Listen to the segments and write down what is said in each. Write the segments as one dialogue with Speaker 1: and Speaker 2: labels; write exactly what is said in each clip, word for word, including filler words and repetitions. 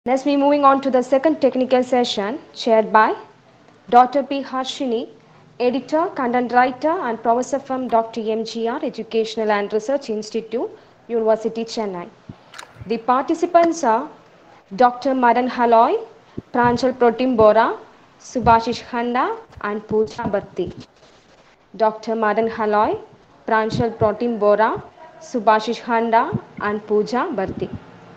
Speaker 1: Let's be moving on to the second technical session chaired by Doctor P. Harshini, editor, content writer, and professor from Doctor M G R Educational and Research Institute, University Chennai. The participants are Doctor Madan Haloy, Pranjal Protimbora, Subhashish Khanda, and Pooja Bhatti. Doctor Madan Haloy, Pranjal Protimbora, Subhashish Khanda, and Pooja Bhatti.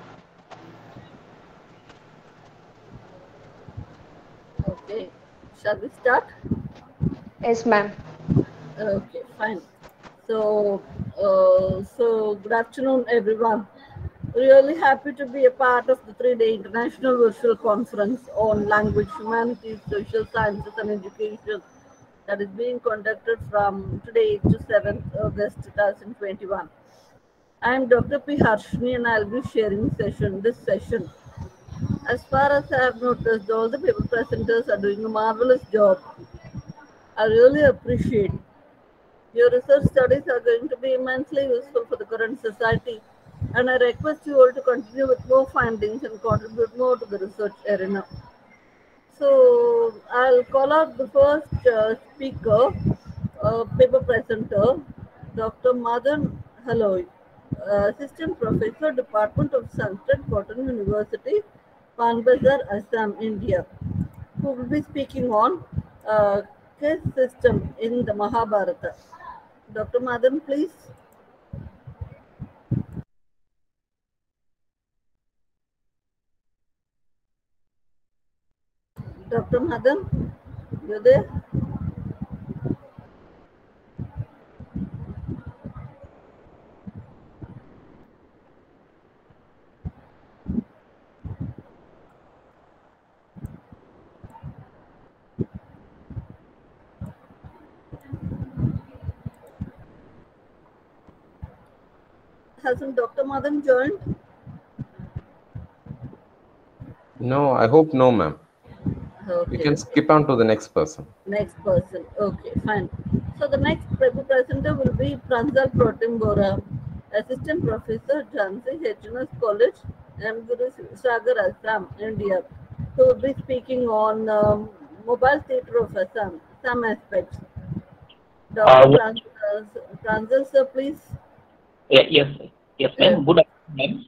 Speaker 2: Okay, shall we start?
Speaker 1: Yes, ma'am.
Speaker 2: Okay, fine. So, uh, so good afternoon, everyone. Really happy to be a part of the three-day international virtual conference on language, humanities, social sciences, and education that is being conducted from today to seventh August twenty twenty-one. I am Doctor P. Harshni, and I'll be sharing session this session. As far as I have noticed, all the people presenters are doing a marvelous job. I really appreciate. Your research studies are going to be immensely useful for the current society, and I request you all to continue with more findings and contribute more to the research arena. So, I'll call out the first uh, speaker, uh, paper presenter, Doctor Madan Haloy, uh, Assistant Professor, Department of Sanskrit, Cotton University, Panbazar, Assam, India, who will be speaking on uh, caste system in the Mahabharata. Doctor Madan, please. Doctor Madan, you there? Hasn't Doctor Madan joined?
Speaker 3: No, I hope no, ma'am. You
Speaker 2: Okay,
Speaker 3: can
Speaker 2: okay.
Speaker 3: skip on to the next person.
Speaker 2: Next person. Okay, fine. So the next paper presenter will be Pranjal Protimbora, Assistant Professor, Jhansi H N S College, M. Guru Sagar, Assam, India, who will be speaking on um, mobile theatre of Assam, some aspects. Doctor
Speaker 4: Uh,
Speaker 2: Pranjal, Pranjal sir, please.
Speaker 4: ye- yes, yes,
Speaker 2: Uh,
Speaker 4: ma'am. Good afternoon, ma'am.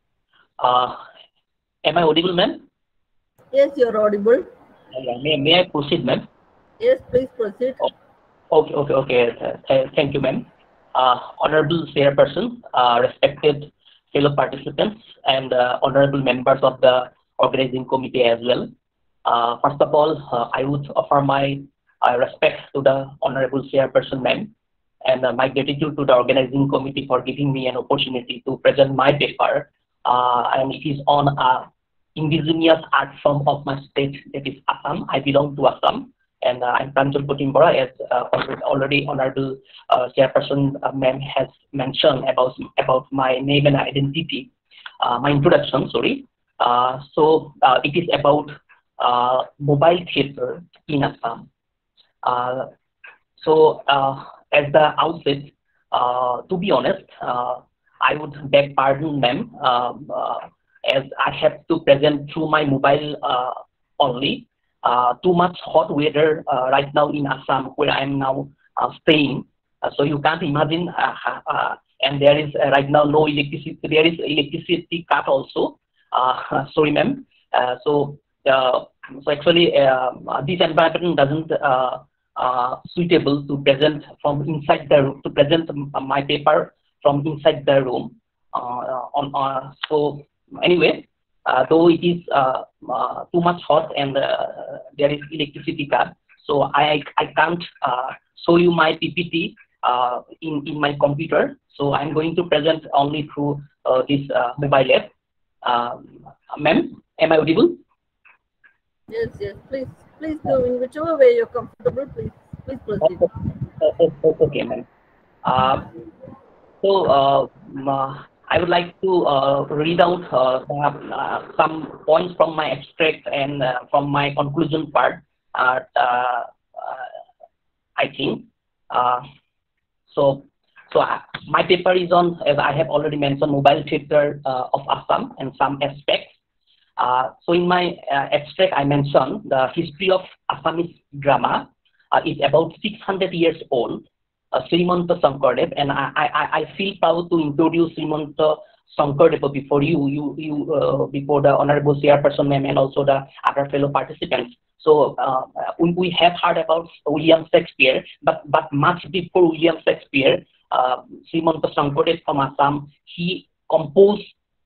Speaker 4: Uh, am I audible, ma'am?
Speaker 2: yes, you're audible.
Speaker 4: Uh, yeah, May, may I proceed, ma'am?
Speaker 2: Yes, please proceed.
Speaker 4: Oh, okay, okay, okay. Uh, th- thank you, ma'am. Uh, honorable chairperson, uh, respected fellow participants, and uh, honorable members of the organizing committee as well. Uh, first of all, uh, I would offer my uh, respect to the honorable chairperson, ma'am, and uh, my gratitude to the organizing committee for giving me an opportunity to present my paper. Uh, and it is on a indigenous art form of my state, that is Assam. I belong to Assam, and uh, I'm Pranjal Potimbora, as uh, already, already honorable uh, chairperson uh, ma'am has mentioned about about my name and identity, uh, my introduction. Sorry. Uh, so uh, it is about uh, mobile theater in Assam. Uh, so, uh, as the outset, uh, to be honest, uh, I would beg pardon, ma'am, um, uh, as I have to present through my mobile uh, only. Uh, too much hot weather uh, right now in Assam, where I am now uh, staying. Uh, so you can't imagine. Uh, uh, and there is uh, right now no electricity. There is electricity cut also. Uh, sorry, ma'am. Uh, so, uh, so actually, uh, this environment doesn't. Uh, uh, suitable to present from inside the room, to present my paper from inside the room. Uh, on uh, so anyway, uh, though it is uh, uh, too much hot and uh, there is electricity cut, so I I can't uh, show you my P P T uh, in in my computer. So I'm going to present only through uh, this uh, mobile app. Um, Ma'am, am I audible?
Speaker 2: Yes, yes. Please, please do in whichever way you're comfortable. Please, please proceed.
Speaker 4: Oh, oh, oh, oh, okay, ma'am. Uh, So, uh, m- uh, I would like to uh, read out uh, some, uh, some points from my abstract and uh, from my conclusion part. Uh, uh, uh, I think uh, so. So uh, my paper is on, as I have already mentioned, mobile theater uh, of Assam and some aspects. Uh, so in my uh, abstract, I mentioned the history of Assamese drama uh, is about six hundred years old. Uh, Srimanta Shankardev, and I, I, I feel proud to introduce Srimanta Shankardev before you, you, you uh, before the Honorable Chairperson Ma'am and also the other fellow participants. So uh, we, we have heard about William Shakespeare, but, but much before William Shakespeare, uh, Srimanta Shankardev from Assam, he composed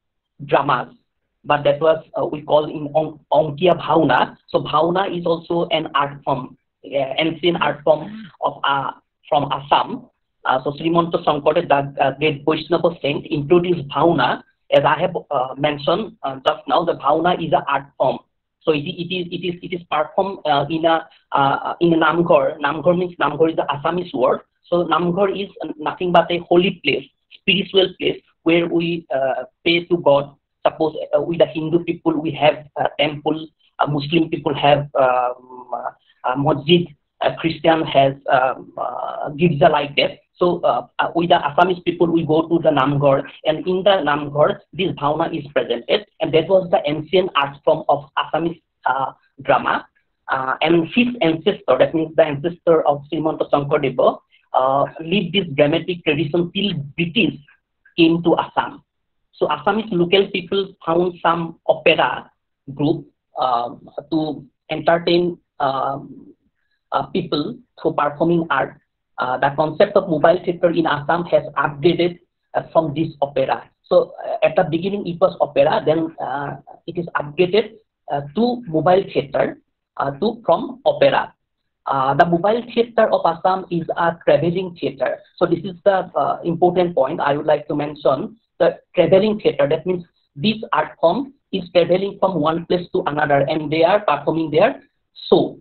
Speaker 4: dramas, but that was, uh, we call in on, Onkia Bhauna. So Bhauna is also an art form, uh, ancient art form of uh, from Assam. Uh, so Srimanta Shankardev, the uh, great Vaishnava saint, introduced Bhauna. As I have uh, mentioned uh, just now, the Bhauna is an art form. So it, it is it is it is performed uh, in a uh, in a Namghar. Namghar means Namghar is the Assamese word. So Namghar is nothing but a holy place, spiritual place where we uh, pray to God. Suppose uh, with the Hindu people we have a temple, uh, Muslim people have um, uh, a masjid, a Christian has um, uh, girja like that. So uh, uh, with the Assamese people we go to the Namghar, and in the Namghar this Bhauna is presented, and that was the ancient art form of Assamese uh, drama. Uh, and his ancestor, that means the ancestor of Srimanta Shankardev, uh, lived this dramatic tradition till British came to Assam. So Assamese local people found some opera group um, to entertain um, uh, people through performing art. Uh, the concept of mobile theatre in Assam has upgraded uh, from this opera. So uh, at the beginning it was opera, then uh, it is upgraded uh, to mobile theatre uh, to from opera. Uh, the mobile theatre of Assam is a traveling theatre. So this is the uh, important point I would like to mention. The traveling theatre, that means this art form is traveling from one place to another, and they are performing their show.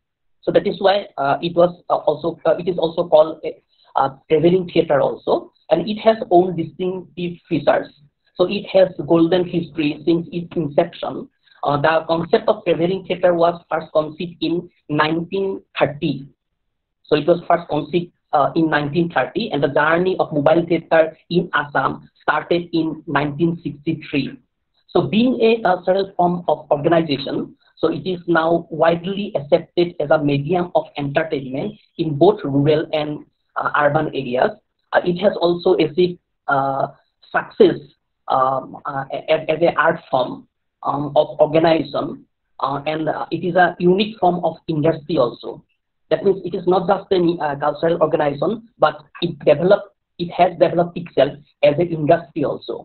Speaker 4: So that is why uh, it was uh, also uh, it is also called a, a traveling theatre also, and it has own distinctive features. So it has golden history since its inception. Uh, the concept of traveling theatre was first conceived in nineteen thirty. So it was first conceived uh, in nineteen thirty, and the journey of mobile theatre in Assam started in nineteen sixty-three. So being a cultural form of organization, so it is now widely accepted as a medium of entertainment in both rural and uh, urban areas. Uh, it has also achieved uh, success um, uh, as, as an art form um, of organization, uh, and uh, it is a unique form of industry also. That means it is not just a uh, cultural organization, but it developed, it has developed itself as an industry also.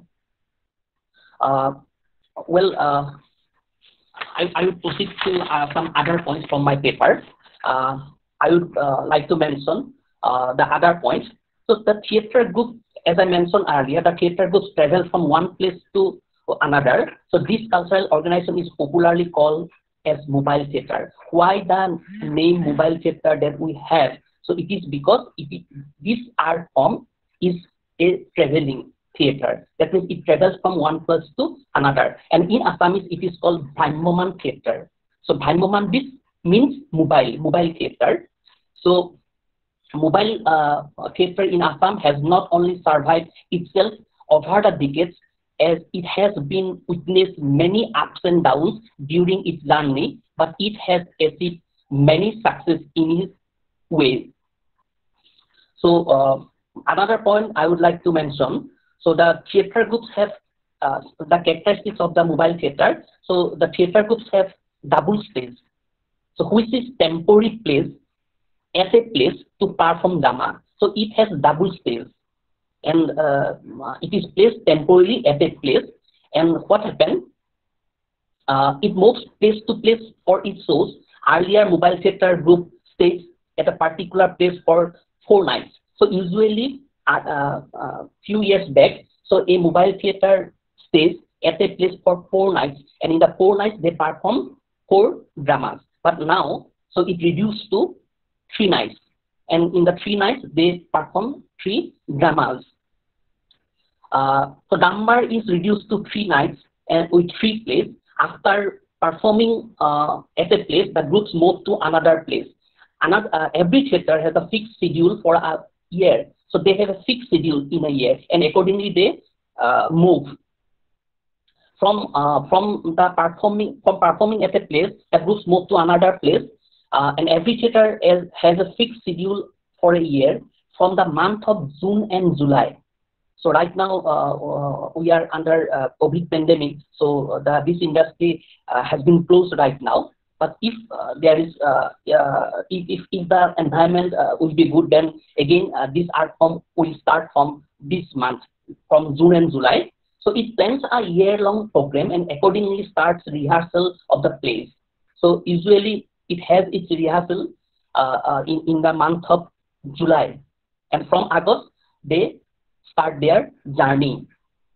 Speaker 4: Uh, well, uh, I, I would proceed to uh, some other points from my paper. Uh, I would uh, like to mention uh, the other points. So the theatre group, as I mentioned earlier, the theatre groups travel from one place to another. So this cultural organization is popularly called as mobile theatre. Why the name mobile theatre that we have? So it is because it, this art form is a traveling theatre. That means it travels from one place to another. And in Assamese, it is called Bhraimyaman theatre. So Bhraimyaman, this means mobile, mobile theatre. So mobile uh, theatre in Assam has not only survived itself over the decades, as it has been witnessed many ups and downs during its journey, but it has achieved many success in its way. So uh, another point I would like to mention, so the theatre groups have uh, the characteristics of the mobile theatre. So the theatre groups have double stage, so which is temporary place at a place to perform drama. So it has double stage, and uh, it is placed temporarily at a place. And what happened? Uh, it moves place to place for its shows. Earlier, mobile theatre group stays at a particular place for four nights. So usually, a uh, uh, few years back, so a mobile theatre stays at a place for four nights, and in the four nights they perform four dramas. But now, so it reduced to three nights, and in the three nights they perform three dramas. Uh, so number is reduced to three nights and with three plays. After performing uh, at a place, the groups move to another place. Another, uh, every theatre has a fixed schedule for a year. So they have a fixed schedule in a year, and accordingly they uh, move. from uh, from the performing from performing at a place, the groups move to another place, uh, and every theater is, has a fixed schedule for a year from the month of June and July. So right now uh, uh, we are under uh, COVID pandemic, so the this industry uh, has been closed right now. But if uh, there is uh, uh, if, if if the environment uh, will be good, then again uh, this art form will start from this month, from June and July. So it plans a year-long program and accordingly starts rehearsal of the plays. So usually it has its rehearsal uh, uh, in in the month of July, and from August they start their journey.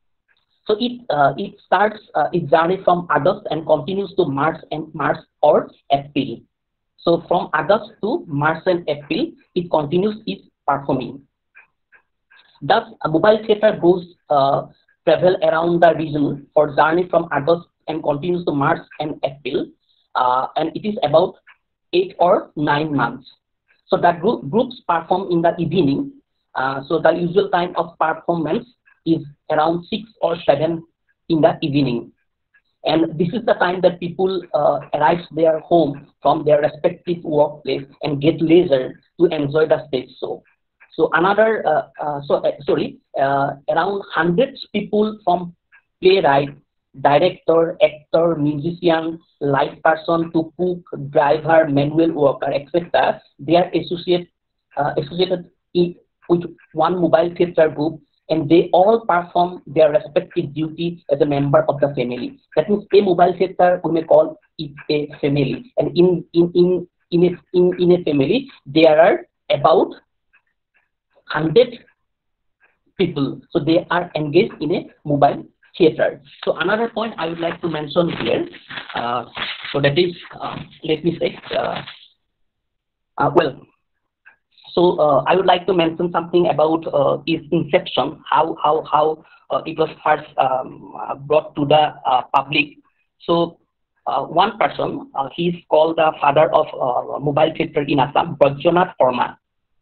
Speaker 4: So it uh, it starts uh, its journey from August and continues to March and March or April. So from August to March and April, it continues its performing. Thus, a mobile theater goes uh, travel around the region for journey from August and continues to March and April, uh, and it is about eight or nine months. So the group, groups perform in the evening. Uh, so the usual time of performance is around six or seven in the evening, and this is the time that people uh, arrive their home from their respective workplace and get leisure to enjoy the stage show. So another, uh, uh, so uh, sorry, uh, around hundreds people from playwright, director, actor, musician, light person to cook, driver, manual worker, et cetera. They are associated uh, associated with one mobile theater group, and they all perform their respective duty as a member of the family. That means a mobile theater, we may call it a family, and in in in in a, in, in a family there are about one hundred people, so they are engaged in a mobile theater. So another point I would like to mention here, uh, so that is, uh, let me say, uh, uh, well, so uh, I would like to mention something about uh, its inception, how how how uh, it was first um, uh, brought to the uh, public. So uh, one person, uh, he is called the father of uh, mobile theater in Assam, Brajanath Sharma.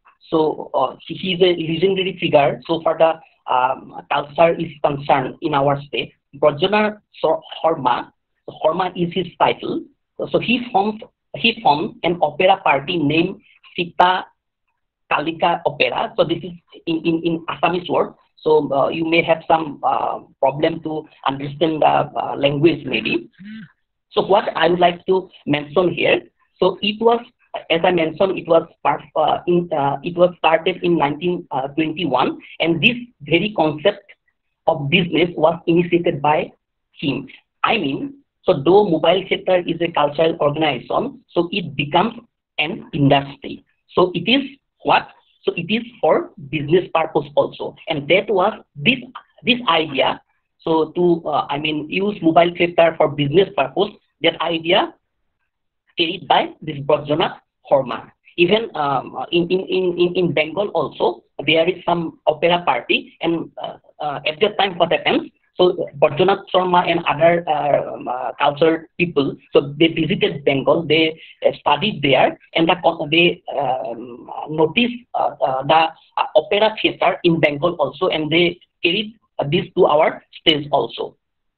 Speaker 4: So uh, he is a legendary figure. So far the um, culture is concerned in our state, Brajanath Sharma, Sharma is his title. So he formed he formed an opera party named Sita Kalika Opera. So this is in, in, in Assamese word. So uh, you may have some uh, problem to understand the uh, language maybe. So what I would like to mention here, so it was, as I mentioned, it was part, uh, in, uh, it was started in nineteen twenty-one, and this very concept of business was initiated by him. I mean, so though mobile theater is a cultural organization, so it becomes an industry. So it is what? So it is for business purpose also, and that was this this idea. So to uh, I mean use mobile theater for business purpose. That idea carried by this Brajanath Sharma. Even um, in, in in in Bengal also there is some opera party, and uh, uh, at that time what happens? So Brajanath Sharma and other uh, uh, cultural people, so they visited Bengal, they uh, studied there, and the, they um, noticed uh, uh, the uh, opera theater in Bengal also, and they carried uh, this to our stage also.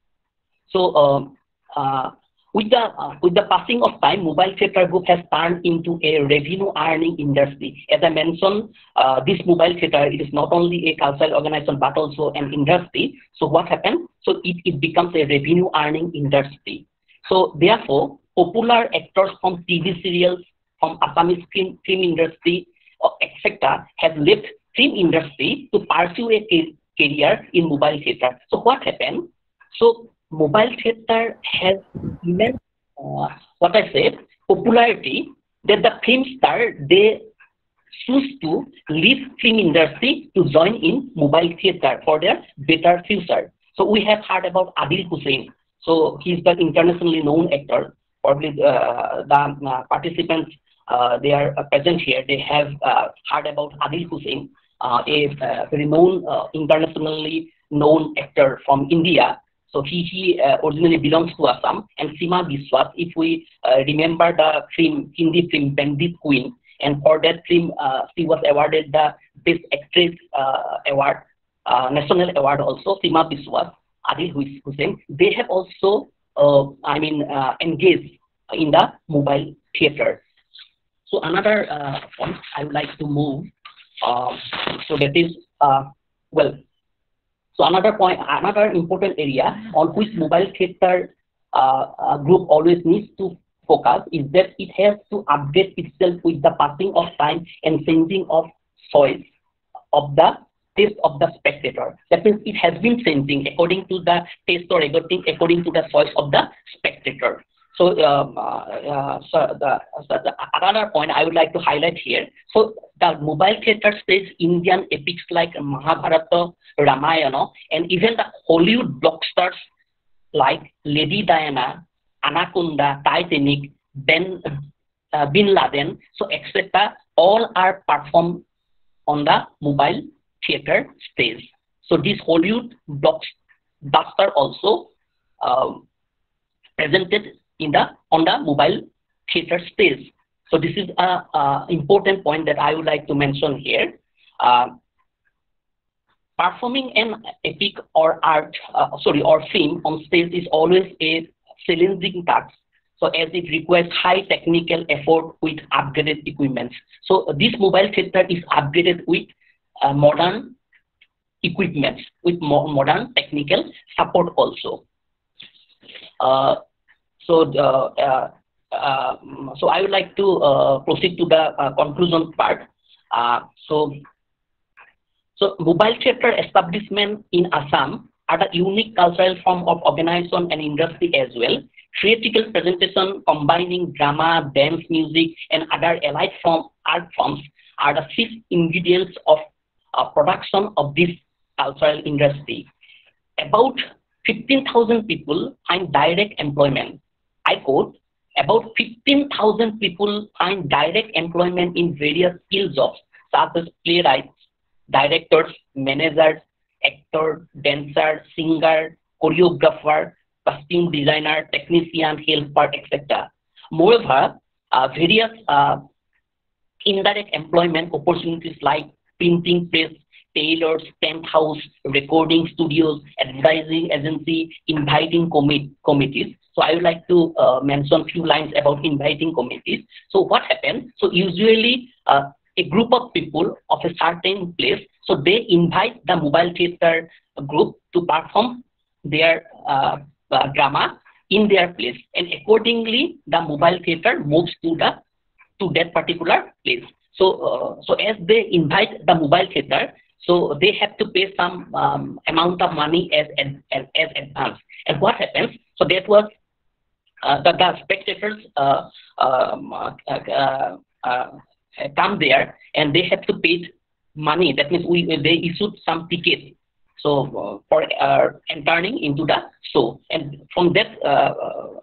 Speaker 4: So um, uh, with the uh, with the passing of time, mobile theater group has turned into a revenue earning industry. As I mentioned, uh, this mobile theater, it is not only a cultural organization but also an industry. So what happened? So it, it becomes a revenue earning industry. So therefore, popular actors from T V serials, from Assamese film, film industry, uh, et cetera, have left film industry to pursue a career in mobile theater. So what happened? So mobile theater has immense, uh, what I said, popularity, that the film star, they choose to leave film industry to join in mobile theater for their better future. So we have heard about Adil Hussain. So he's the internationally known actor. Probably uh, the uh, participants, uh, they are uh, present here, they have uh, heard about Adil Hussain, uh, a uh, very known, uh, internationally known actor from India. So he, he uh, originally belongs to Assam. And Seema Biswas, if we uh, remember the film, Hindi film Bandit Queen, and for that film, uh, she was awarded the Best Actress uh, Award, uh, National Award also, Seema Biswas. Adil Hussain, they have also, uh, I mean, uh, engaged in the mobile theater. So another uh, point I would like to move, uh, so that is, uh, well, so another point, another important area on which mobile theater uh, uh, group always needs to focus is that it has to update itself with the passing of time and changing of choice of the taste of the spectator. That means it has been changing according to the taste or according, according to the choice of the spectator. So, um, uh, uh, so, the, so the another point I would like to highlight here. So the mobile theater stage Indian epics like Mahabharata, Ramayana, and even the Hollywood blockbusters like Lady Diana, Anaconda, Titanic, Ben, uh, Bin Laden, so et cetera. All are performed on the mobile theater stage. So this Hollywood blockbuster also uh, presented in the on the mobile theater stage. So this is a, a important point that I would like to mention here. Uh, performing an epic or art, uh, sorry, or film on stage is always a challenging task. So as it requires high technical effort with upgraded equipment. So uh, this mobile theater is upgraded with uh, modern equipment, with more modern technical support also. Uh, So, uh, uh, uh, so I would like to uh, proceed to the uh, conclusion part. Uh, so, so mobile theater establishment in Assam are the unique cultural form of organization and industry as well. Theatrical presentation combining drama, dance, music, and other allied form art forms are the chief ingredients of uh, production of this cultural industry. About fifteen thousand people find direct employment. I quote, about fifteen thousand people find direct employment in various skill jobs such as playwrights, directors, managers, actor, dancer, singer, choreographer, costume designer, technician, helper, et cetera. Moreover, uh, various uh, indirect employment opportunities like printing press, tailors, tent house, recording studios, advertising agency, inviting commit committees. So I would like to uh, mention a few lines about inviting committees. So what happens? So usually uh, a group of people of a certain place, so they invite the mobile theater group to perform their uh, uh, drama in their place, and accordingly the mobile theater moves to the to that particular place. So uh, so as they invite the mobile theater, so they have to pay some um, amount of money as, as as advance. And what happens? So that was uh, the, the spectators uh, um, uh, uh, uh, come there and they have to pay money. That means we they issued some ticket. So uh, for uh, entering into the show, and from that uh,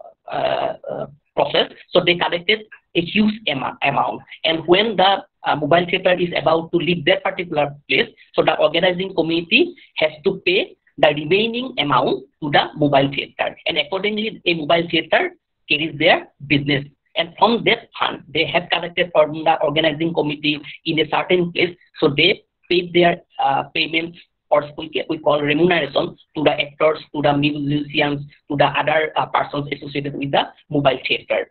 Speaker 4: uh, uh, process, so they collected a huge amount. And when the uh, mobile theater is about to leave that particular place, so the organizing committee has to pay the remaining amount to the mobile theater, and accordingly a mobile theater carries their business. And from that fund, they have collected from the organizing committee in a certain place, so they paid their uh, payments, or we, we call remuneration, to the actors, to the musicians, to the other uh, persons associated with the mobile theater.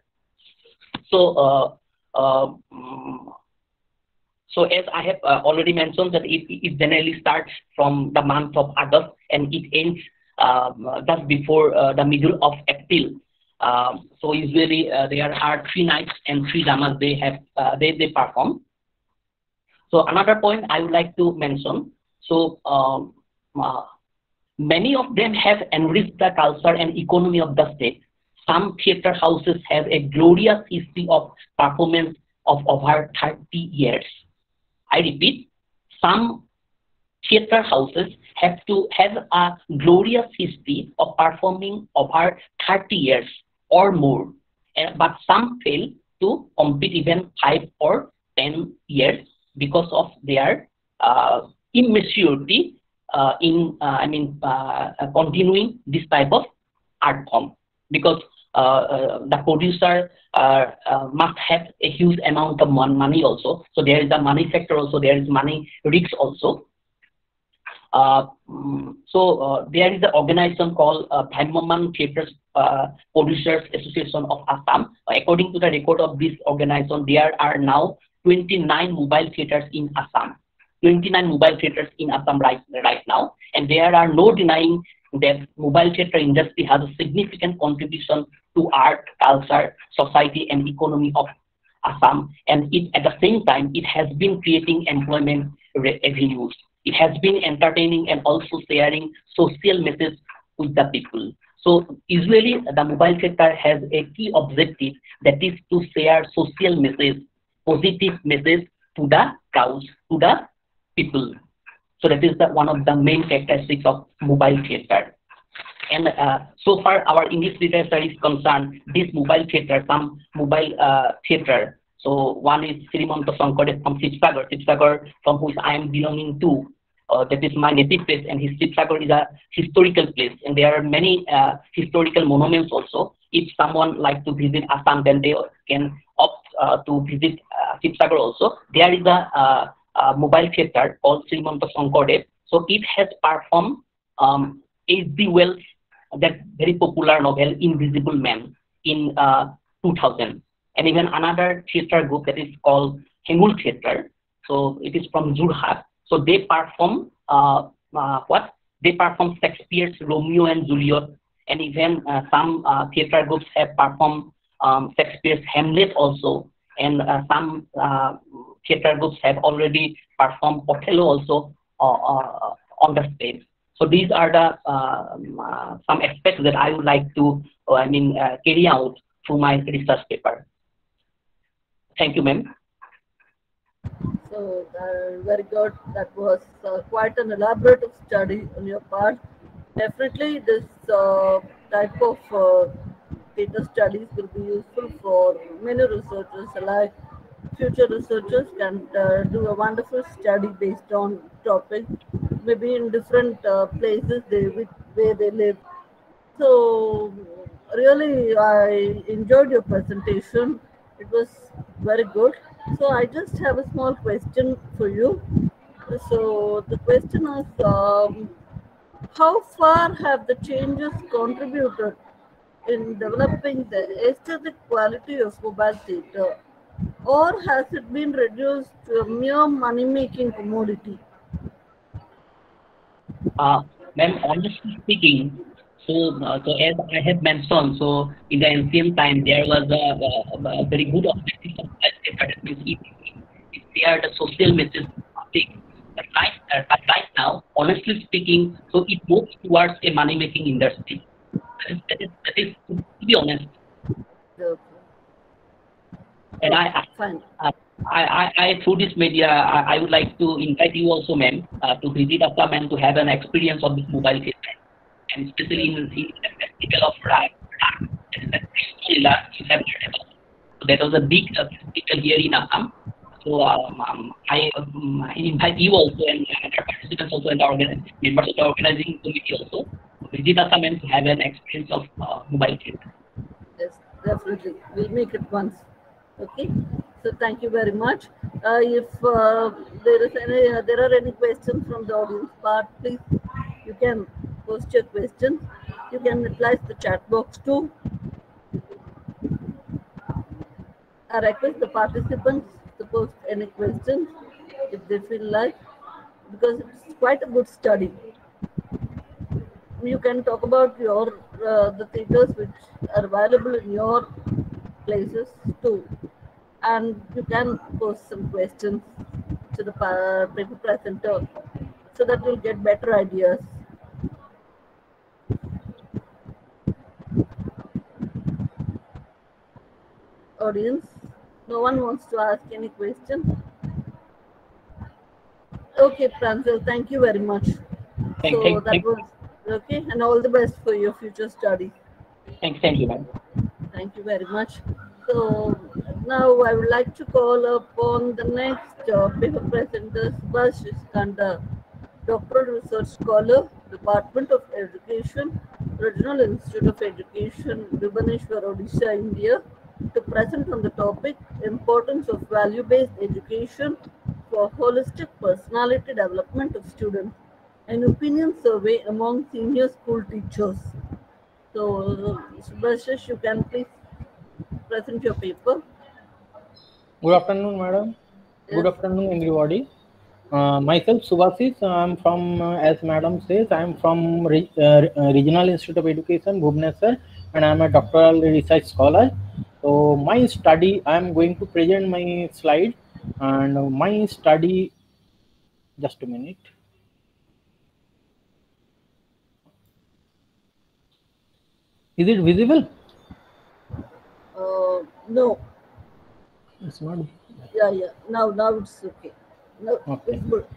Speaker 4: So, uh, uh, so as I have uh, already mentioned, that it, it generally starts from the month of August and it ends uh, just before uh, the middle of April. Um, so usually uh, there are three nights and three dramas they have uh, they they perform. So another point I would like to mention. So um, uh, many of them have enriched the culture and economy of the state. Some theater houses have a glorious history of performance of over thirty years. I repeat, some theater houses have to have a glorious history of performing over thirty years or more, uh, but some fail to compete even five or ten years because of their uh, immaturity uh, in, uh, I mean, uh, continuing this type of art form, because uh, uh, the producer uh, uh, must have a huge amount of money also. So there is a money factor also, there is money risks also. Uh, mm, so uh, there is an organization called uh, Bhraimyaman Theatre uh, Producers Association of Assam. According to the record of this organization, there are now twenty-nine mobile theatres in Assam. twenty-nine mobile theatres in Assam right, right now. And there are no denying that mobile theatre industry has a significant contribution to art, culture, society, and economy of Assam. And it, at the same time, it has been creating employment revenues. It has been entertaining and also sharing social message with the people. So usually the mobile theatre has a key objective, that is to share social message, positive message to the crowds, to the people. So that is the, one of the main characteristics of mobile theatre. And uh, so far our English literature is concerned, this mobile theatre, some mobile uh, theatre. So one is Srimanta Sankadev from Shivsagar, Shivsagar from which I am belonging to. Uh, that is my native place, and his Shivsagar is a historical place, and there are many uh, historical monuments also. If someone like to visit Assam, then they can opt uh, to visit uh, Shivsagar also. There is a, uh, a mobile theatre called Srimanta Sankadev. So it has performed um, H G Wells' that very popular novel Invisible Man in uh, two thousand, and even another theatre group that is called Hengul Theatre. So it is from Jorhat. So they perform uh, uh, what? They perform Shakespeare's Romeo and Juliet, and even uh, some uh, theatre groups have performed um, Shakespeare's Hamlet also, and uh, some uh, theatre groups have already performed Othello also uh, uh, on the stage. So these are the uh, uh, some aspects that I would like to, uh, I mean, uh, carry out through my research paper. Thank you, ma'am.
Speaker 2: So uh, very good. That was uh, quite an elaborate study on your part. Definitely, this uh, type of uh, data studies will be useful for many researchers alike. Future researchers can uh, do a wonderful study based on topic, maybe in different uh, places they with where they live. So really, I enjoyed your presentation. It was very good. So I just have a small question for you. So the question is, um, how far have the changes contributed in developing the aesthetic quality of mobile theatre, or has it been reduced to a mere money-making commodity?
Speaker 4: Uh, ma'am, honestly speaking, so, uh, so as I have mentioned, so in the ancient time there was a, a, a very good objective of theatre. That means it, it shared a social message. But right, uh, but right now, honestly speaking, so it moves towards a money-making industry. That is, that is, that is to be honest.
Speaker 2: Okay.
Speaker 4: And
Speaker 2: Okay,
Speaker 4: I,
Speaker 2: fine.
Speaker 4: I, I, I, I, through this media, I, I would like to invite you also, ma'am, uh, to visit Assam and to have an experience of this mobile theatre, and especially in, in the festival of Ra. So that was a big uh, festival here in Assam. So um, um, I, um, I invite you also and other participants also and the organ members of the organizing committee also to visit Assam and to have an experience of uh, mobile theatre.
Speaker 2: Yes, definitely. We'll make it once. Okay. So thank you very much. Uh, if uh, there is any, uh, there are any questions from the audience part, please you can post your questions. You can reply to the chat box too. I request the participants to post any questions if they feel like, because it's quite a good study. You can talk about your uh, the theatres which are available in your places too, and you can post some questions to the paper presenter so that you'll get better ideas. Audience, no one wants to ask any question? Okay, Pranjal, thank you very much.
Speaker 4: Thank,
Speaker 2: so
Speaker 4: thank,
Speaker 2: that
Speaker 4: thank,
Speaker 2: was okay, and all the best for your future studies.
Speaker 4: thank, thank you, ma'am.
Speaker 2: Thank you very much. So now I would like to call upon the next uh, paper presenter, Subhash Iskandar, Doctoral Research Scholar, Department of Education, Regional Institute of Education, Bhubaneswar, Odisha, India, to present on the topic Importance of Value-Based Education for Holistic Personality Development of Students. an opinion survey among senior school teachers. So, Subhashish, you can please present your paper.
Speaker 5: Good afternoon, madam. Good afternoon, everybody. Uh, myself, Subhashish. I am from, uh, as madam says, I am from Re uh, Regional Institute of Education, Bhubaneswar, and I am a doctoral research scholar. So, my study, I am going to present my slide, and my study. Just a minute. Is it visible?
Speaker 2: Uh, no.
Speaker 5: It's not.
Speaker 2: Yeah, yeah. Now, now it's okay. No,
Speaker 5: Okay.
Speaker 2: it's good.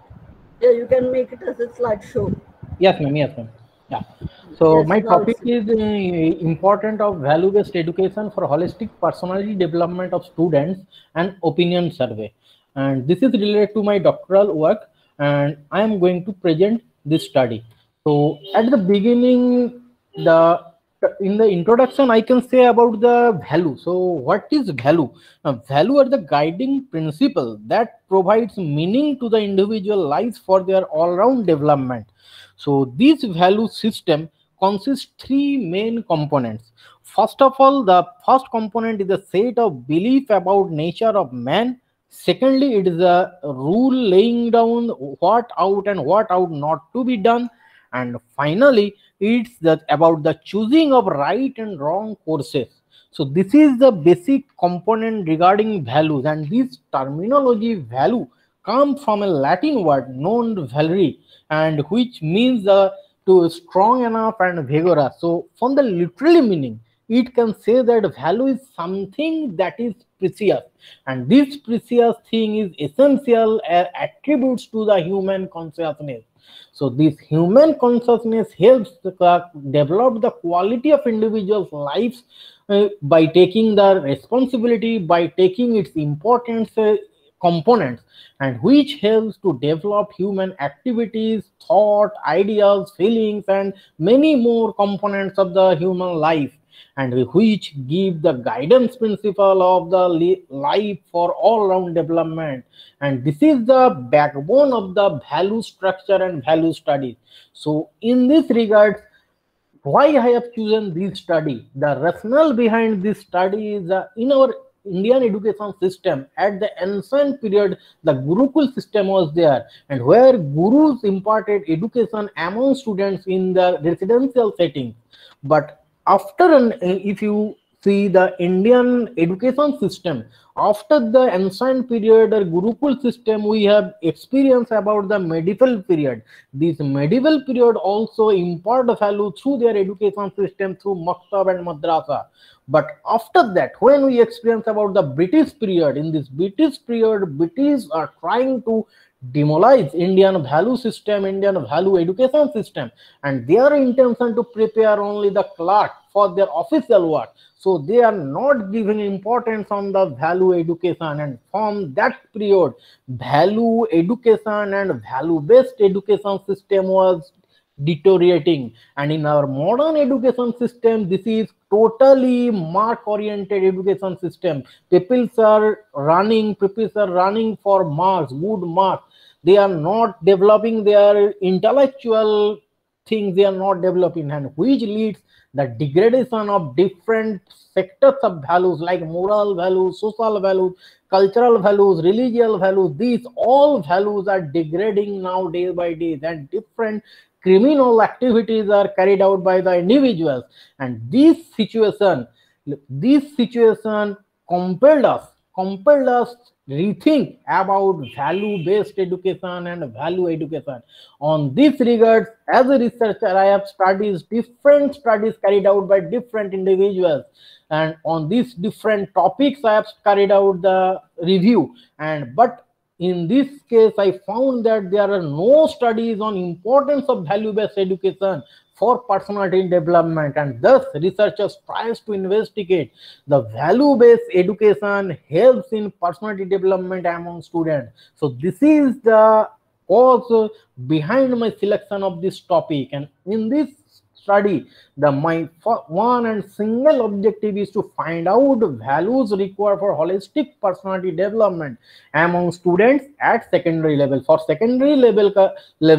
Speaker 2: Yeah, you can make it as a slideshow.
Speaker 5: Yes, ma'am. Yes, ma'am. Yeah. So
Speaker 2: Yes,
Speaker 5: my
Speaker 2: now
Speaker 5: topic
Speaker 2: it's-
Speaker 5: is uh, important of value-based education for holistic personality development of students and opinion survey. And this is related to my doctoral work, and I am going to present this study. So at the beginning, the in the introduction, I can say about the value. So what is value? Now, value are the guiding principle that provides meaning to the individual lives for their all-round development. So this value system consists three main components. First of all, the first component is a set of belief about nature of man. Secondly, it is a rule laying down what out and what out not to be done. And finally, it's the, about the choosing of right and wrong courses. So this is the basic component regarding values, and this terminology value comes from a Latin word known valere, and which means uh, to strong enough and vigorous. So from the literal meaning, it can say that value is something that is precious, and this precious thing is essential uh, attributes to the human consciousness. So this human consciousness helps to uh, develop the quality of individuals' lives uh, by taking the responsibility, by taking its importance uh, components, and which helps to develop human activities, thought, ideas, feelings, and many more components of the human life, and which give the guidance principle of the life for all-round development. And this is the backbone of the value structure and value studies. So in this regard, why I have chosen this study, the rationale behind this study is uh, in our Indian education system, at the ancient period, the Gurukul system was there, and where gurus imparted education among students in the residential setting. But after, an, if you see the Indian education system, after the ancient period or Gurukul system, we have experience about the medieval period. This medieval period also impart the value through their education system through maktab and madrasa. But after that, when we experience about the British period, in this British period, British are trying to demolish Indian value system, Indian value education system, and their intention to prepare only the clerk for their official work. So they are not giving importance on the value education, and from that period, value education and value-based education system was deteriorating. And in our modern education system, this is totally mark oriented education system. People are running people are running for marks, good marks. They are not developing their intellectual things, they are not developing, and which leads the degradation of different sectors of values like moral values, social values, cultural values, religious values. These all values are degrading now day by day, and different criminal activities are carried out by the individuals. And this situation, this situation compelled us, compelled us rethink about value-based education and value education. On this regard, as a researcher, I have studied different studies carried out by different individuals, and on these different topics, I have carried out the review. And but in this case, I found that there are no studies on importance of value-based education for personality development, and thus researchers tries to investigate the value-based education helps in personality development among students. So this is the cause behind my selection of this topic, and in this study, the my one and single objective is to find out values required for holistic personality development among students at secondary level. For secondary level level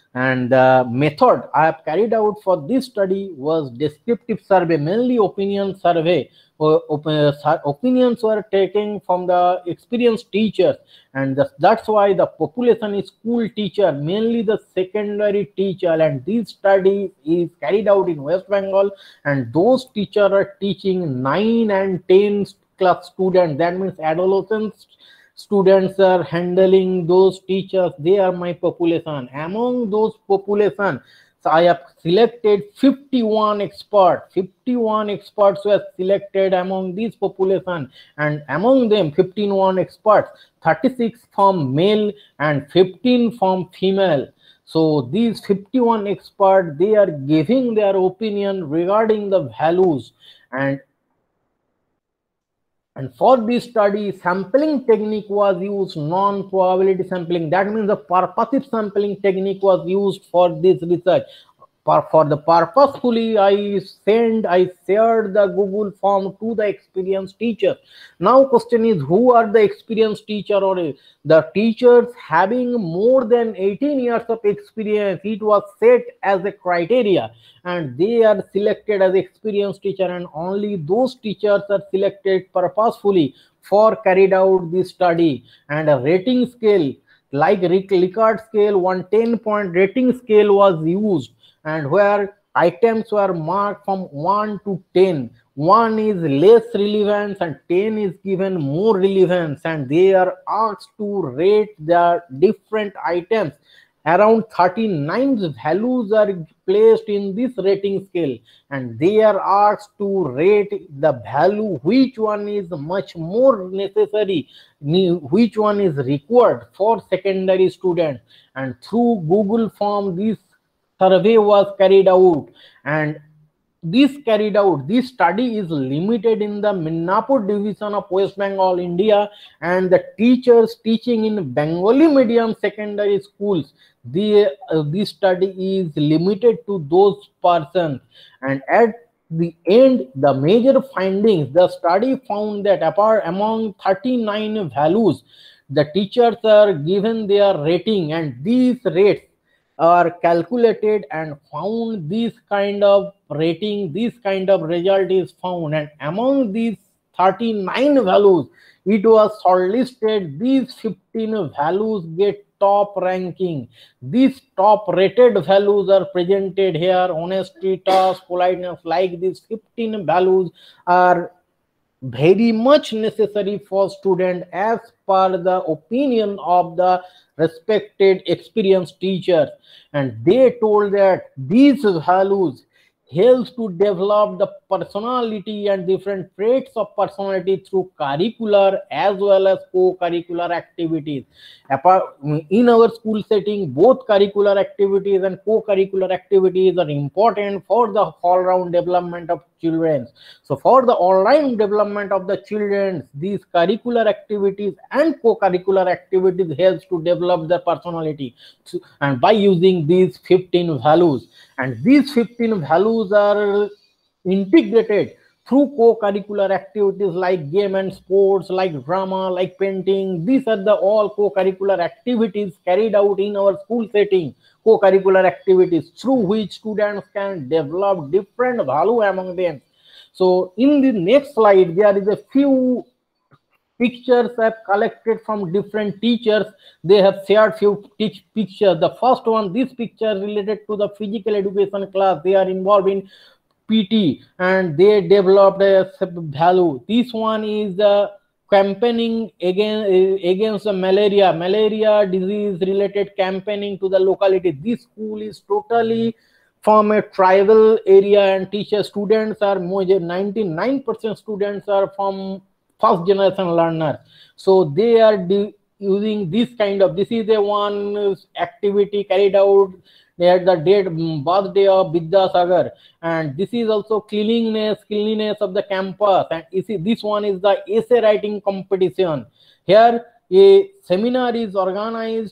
Speaker 5: And the method I have carried out for this study was descriptive survey, mainly opinion survey. Uh, op uh, opinions were taken from the experienced teachers, and the, that's why the population is school teacher, mainly the secondary teacher. And this study is carried out in West Bengal, and those teachers are teaching nine and ten class students. That means adolescents students are handling those teachers. They are my population. Among those population, so I have selected fifty-one experts. fifty-one experts were selected among these population, and among them fifty-one experts, thirty-six from male and fifteen from female. So these fifty-one experts, they are giving their opinion regarding the values. And And for this study, sampling technique was used, non-probability sampling. That means the purposive sampling technique was used for this research. For, for the purposefully, I send, I shared the Google form to the experienced teacher. Now question is, who are the experienced teacher or the teachers having more than eighteen years of experience? It was set as a criteria, and they are selected as experienced teacher, and only those teachers are selected purposefully for carried out this study. And a rating scale like Likert scale, one ten point rating scale was used, and where items were marked from one to ten. one is less relevance and ten is given more relevance, and they are asked to rate the different items. Around thirty-nine values are placed in this rating scale, and they are asked to rate the value which one is much more necessary, which one is required for secondary students. And through Google form, this survey was carried out, and this carried out this study is limited in the Midnapur division of West Bengal, India, and the teachers teaching in Bengali medium secondary schools, the uh, this study is limited to those persons. And at the end, the major findings, the study found that apart among thirty-nine values, the teachers are given their rating, and these rates are calculated and found this kind of rating, this kind of result is found. And among these thirty-nine values, it was shortlisted. These fifteen values get top ranking. These top rated values are presented here: honesty, trust, politeness. Like these fifteen values are very much necessary for student as per the opinion of the respected experienced teachers. And they told that these values helps to develop the personality and different traits of personality through curricular as well as co-curricular activities. In our school setting, both curricular activities and co-curricular activities are important for the all-round development of children. So for the all-round development of the children, these curricular activities and co-curricular activities helps to develop their personality. So, and by using these fifteen values, and these fifteen values are integrated through co-curricular activities like game and sports, like drama, like painting. These are the all co-curricular activities carried out in our school setting. Co-curricular activities through which students can develop different value among them. So in the next slide, there is a few pictures I've collected from different teachers. They have shared few teach pictures. The first one, this picture related to the physical education class. They are involved in P T and they developed a value. This one is the campaigning against against the malaria malaria disease related campaigning to the locality. This school is totally from a tribal area, and teacher students are more ninety-nine percent students are from first generation learners. So they are using this kind of, this is a one activity carried out at the date birthday of Vidyasagar, and this is also cleanliness cleanliness of the campus. And you see, this one is the essay writing competition. Here a seminar is organized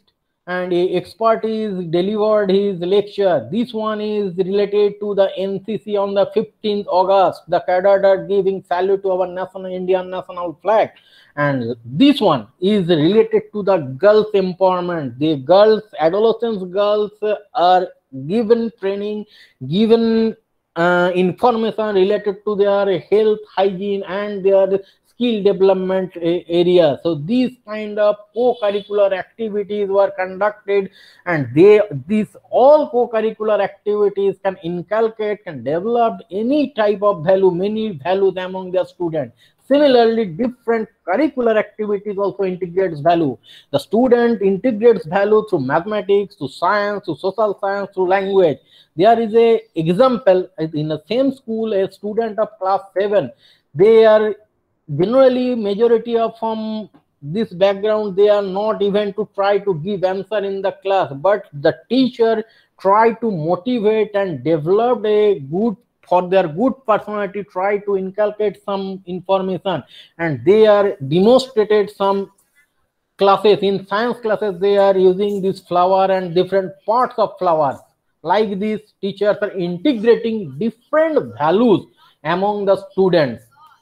Speaker 5: and a expert is delivered his lecture. This one is related to the N C C on the fifteenth August. The cadet are giving salute to our national Indian national flag. And this one is related to the girls empowerment. The girls, adolescents girls are given training, given uh, information related to their health, hygiene, and their skill development area. So these kind of co-curricular activities were conducted, and they these all co-curricular activities can inculcate, can develop any type of value, many values among their students. Similarly, different curricular activities also integrates value. The student integrates value through mathematics, through science, through social science, through language. There is a example in the same school, a student of class seven, they are generally majority of from this background, they are not even to try to give answer in the class, but the teacher try to motivate and develop a good, for their good personality, try to inculcate some information, and they are demonstrated some classes. In science classes, they are using this flower and different parts of flowers. Like these teachers are integrating different values among the students.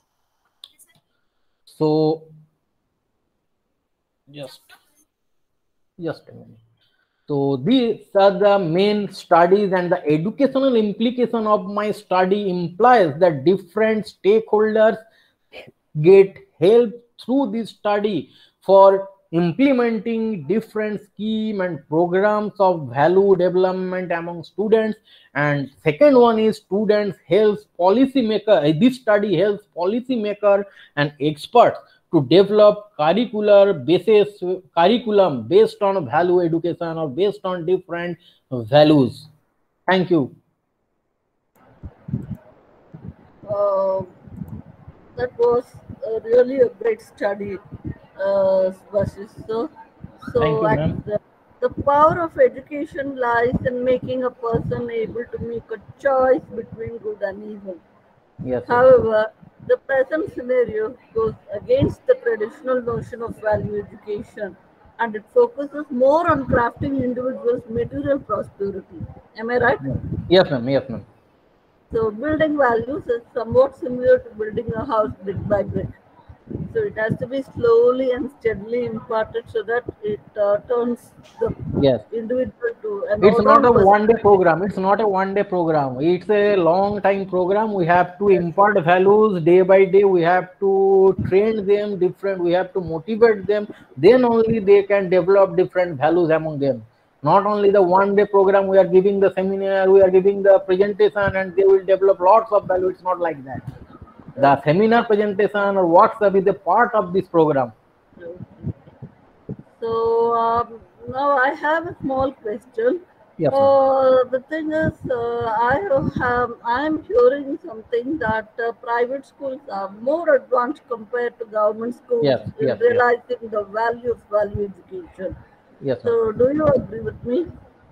Speaker 5: So just just a minute. So these are the main studies, and the educational implication of my study implies that different stakeholders get help through this study for implementing different scheme and programs of value development among students. And second one is students helps policy maker. This study helps policy maker and experts to develop curricular basis curriculum based on value education or based on different values. Thank you.
Speaker 2: Uh, that was uh, really a great study, uh, Subhashis. So, so
Speaker 5: Thank you,
Speaker 2: I-
Speaker 5: ma'am.
Speaker 2: the, the power of education lies in making a person able to make a choice between good and evil.
Speaker 5: Yes, sir.
Speaker 2: However, the present scenario goes against the traditional notion of value education, and it focuses more on crafting individuals' material prosperity. Am I right?
Speaker 5: Yes, ma'am. Yes, ma'am.
Speaker 2: So, building values is somewhat similar to building a house brick by brick. So, it has to be slowly and steadily imparted so that it uh, turns the
Speaker 5: Yes.
Speaker 2: individual to an
Speaker 5: It's not a
Speaker 2: all-round
Speaker 5: one day
Speaker 2: person.
Speaker 5: program. It's not a one day program. It's a long time program. We have to impart values day by day. We have to train them different. We have to motivate them. Then only they can develop different values among them. Not only the one day program, we are giving the seminar, we are giving the presentation, and they will develop lots of value. It's not like that. The seminar presentation or WhatsApp is a part of this program.
Speaker 2: So um, now I have a small question.
Speaker 5: Yes, ma'am.
Speaker 2: Uh, the thing is, uh, I have I'm hearing something that uh, private schools are more advanced compared to government schools
Speaker 5: Yes,
Speaker 2: in
Speaker 5: yes, yes.
Speaker 2: realizing the value of value education.
Speaker 5: Yes, ma'am.
Speaker 2: So, do you agree with me?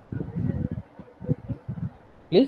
Speaker 5: Please.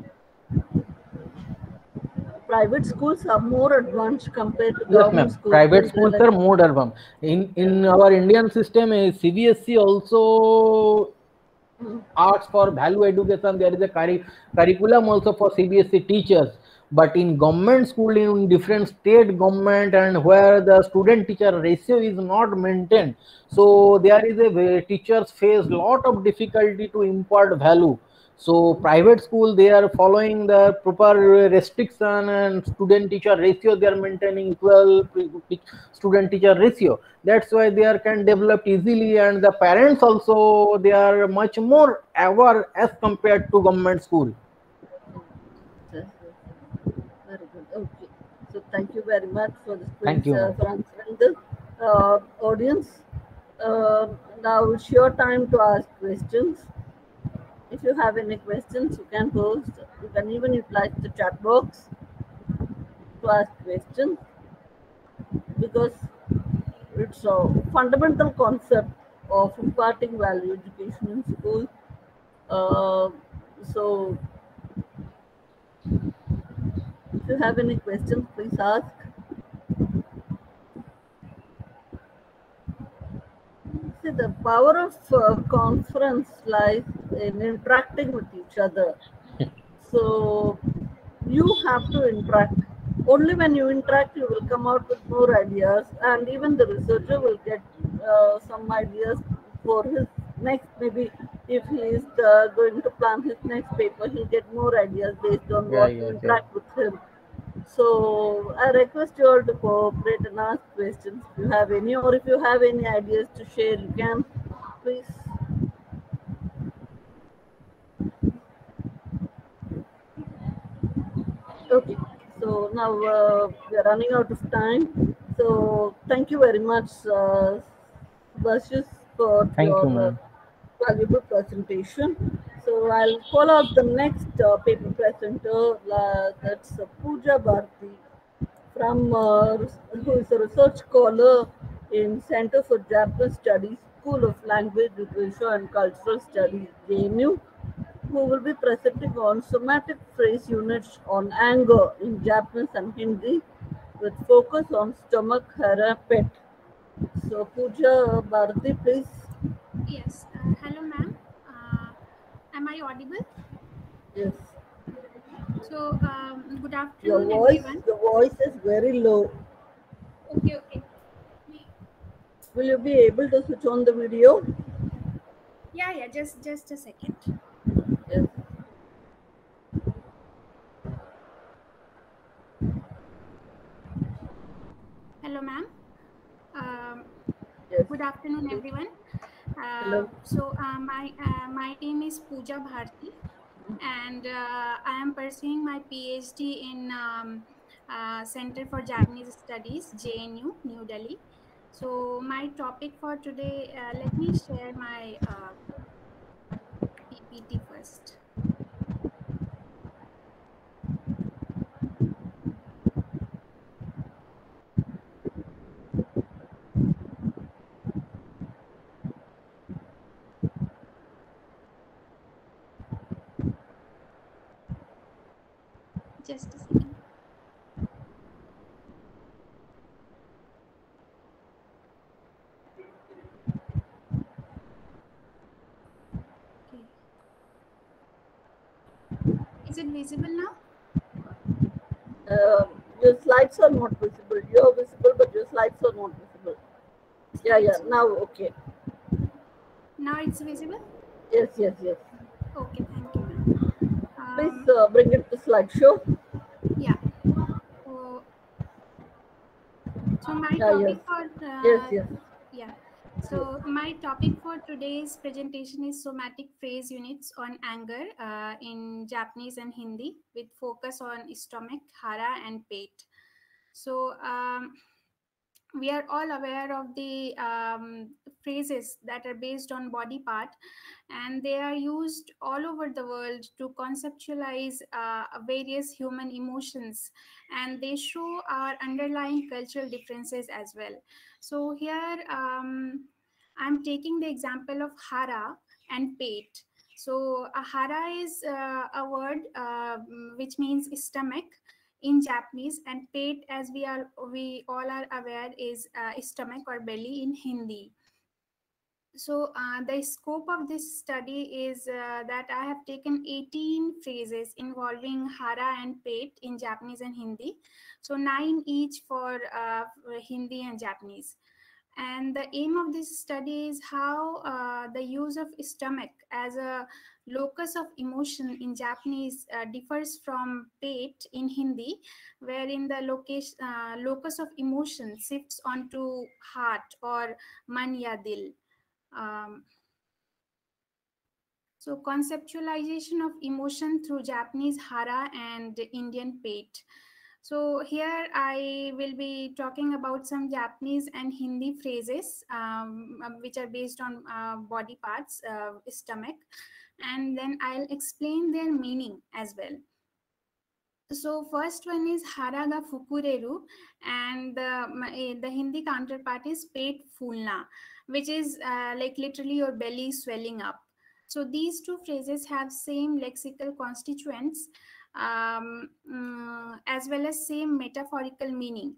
Speaker 2: Private schools are more advanced compared to
Speaker 5: Yes,
Speaker 2: government
Speaker 5: ma'am.
Speaker 2: schools.
Speaker 5: Private
Speaker 2: in
Speaker 5: schools are
Speaker 2: realizing-
Speaker 5: more advanced. In in our Indian system, eh, C B S E also asks for value education. There is a curri curriculum also for C B S E teachers. But in government school, in different state government, and where the student teacher ratio is not maintained, so there is a way teachers face lot of difficulty to impart value. So private school, they are following the proper restriction, and student teacher ratio they are maintaining equal student teacher ratio. That's why they are can develop easily, and the parents also they are much more aware as compared to government school.
Speaker 2: Yes, yes. Very good. Okay. So, thank you very much for this
Speaker 5: Thank you,
Speaker 2: uh,
Speaker 5: ma'am.
Speaker 2: for answering this. Uh, audience, uh, now it's your time to ask questions. If you have any questions, you can post. You can even utilize the chat box to ask questions, because it's a fundamental concept of imparting value education in school. Uh, so, if you have any questions, please ask. See, the power of uh, conference lies in interacting with each other. So you have to interact. Only when you interact, you will come out with more ideas, and even the researcher will get uh, some ideas for his next. Maybe if he is uh, going to plan his next paper, he'll get more ideas based on
Speaker 5: Yeah,
Speaker 2: what you
Speaker 5: yes, yes.
Speaker 2: interact with him. So I request you all to cooperate and ask questions if you have any, or if you have any ideas to share, you can please. Okay, so now uh, we are running out of time. So thank you very much, uh, Subhashis, for
Speaker 5: Thank you,
Speaker 2: your uh,
Speaker 5: ma'am.
Speaker 2: valuable presentation. So I'll call out the next uh, paper presenter. Uh, that's uh, Pooja Bharti from uh, who is a research scholar in Center for Japanese Studies, School of Language, Literature and Cultural Studies, J N U, who will be presenting on somatic phrase units on anger in Japanese and Hindi with focus on stomach, hara, pet. So Pooja Bharati, please.
Speaker 6: Yes. Uh, hello, ma'am. Uh, am I audible?
Speaker 2: Yes.
Speaker 6: So, um, good
Speaker 2: Your
Speaker 6: afternoon,
Speaker 2: voice,
Speaker 6: everyone.
Speaker 2: your voice is very low.
Speaker 6: Okay, okay.
Speaker 2: Will you be able to switch on the video?
Speaker 6: Yeah, yeah. Just, just a second.
Speaker 2: Yes.
Speaker 6: Hello, ma'am. Um,
Speaker 2: Yes.
Speaker 6: good afternoon,
Speaker 2: Please.
Speaker 6: everyone. Uh,
Speaker 2: Hello.
Speaker 6: so, uh, my uh, my name is Pooja Bharti, and uh, I am pursuing my PhD in um, uh, Center for Japanese Studies, J N U, New Delhi. So, my topic for today, uh, let me share my uh, P P T first. Just a second. Okay. Is it visible now?
Speaker 2: Uh, your slides are not visible. You are visible, but your slides are not visible. Yeah, yeah. Now, okay.
Speaker 6: Now it's visible?
Speaker 2: Yes, yes, yes.
Speaker 6: Okay, thank you, ma'am.
Speaker 2: Please
Speaker 6: Um,
Speaker 2: uh, bring it to slideshow.
Speaker 6: yeah. So, so my
Speaker 2: Yeah, yes.
Speaker 6: topic for
Speaker 2: Yes,
Speaker 6: uh,
Speaker 2: yes.
Speaker 6: yeah.
Speaker 2: Yes.
Speaker 6: So my topic for today's presentation is somatic phrase units on anger uh, in Japanese and Hindi with focus on stomach, hara, and pate. So um, we are all aware of the um, phrases that are based on body part, and they are used all over the world to conceptualize uh, various human emotions, and they show our underlying cultural differences as well. So here um, I'm taking the example of hara and pate. So a hara is uh, a word uh, which means stomach in Japanese, and pate, as we are we all are aware, is uh, stomach or belly in Hindi. So uh, the scope of this study is uh, that I have taken eighteen phrases involving hara and pate in Japanese and Hindi, so nine each for uh, Hindi and Japanese. And the aim of this study is how uh, the use of stomach as a locus of emotion in Japanese uh, differs from pate in Hindi, wherein the location, uh, locus of emotion shifts onto heart or man ya dil. Um, so conceptualization of emotion through Japanese hara and Indian pate. So here I will be talking about some Japanese and Hindi phrases um, um, which are based on uh, body parts, uh, stomach, and then I'll explain their meaning as well. So first one is haraga fukureru, and the, the Hindi counterpart is pet fulna, which is uh, like literally your belly swelling up. So these two phrases have same lexical constituents um, um, as well as same metaphorical meaning.